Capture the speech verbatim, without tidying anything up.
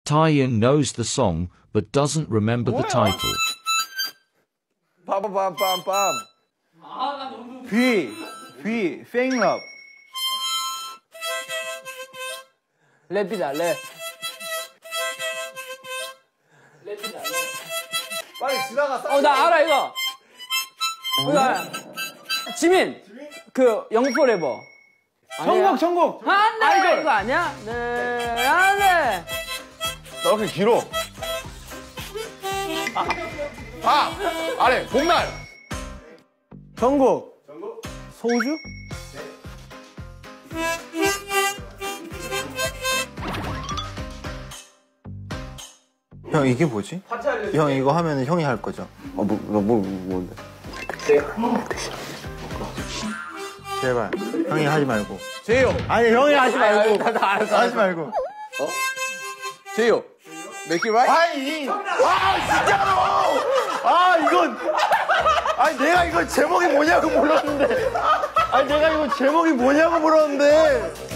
Taeyeon knows the song but doesn't remember the title. 빰빰빰빰빰. B, B, Fake Love. 랩이다, 랩. 랩이다, 랩. 빨리 지나가. 어, 나 알아, 이거. 이거 알아. 지민. 그, 영포 래버. 천국, 천국. 안 돼! 이거, 이거 아니야? 네, 안 돼! 나 이렇게 길어. 아, 아 아래, 봄날. 천국. 천국. 소주? 형 이게 뭐지? 형 이거 하면 형이 할 거죠? 어, 뭐, 뭐, 뭐, 뭔데? 제발 형이 하지 말고. 제이요. 아니 형이 하지 말고. 나, 나 알았어. 하지 말고. 어? 제이요. Make it right? 아니, 아 진짜로. 아 이건. 아니 내가 이거 제목이 뭐냐고 물었는데. 아니 내가 이거 제목이 뭐냐고 물었는데.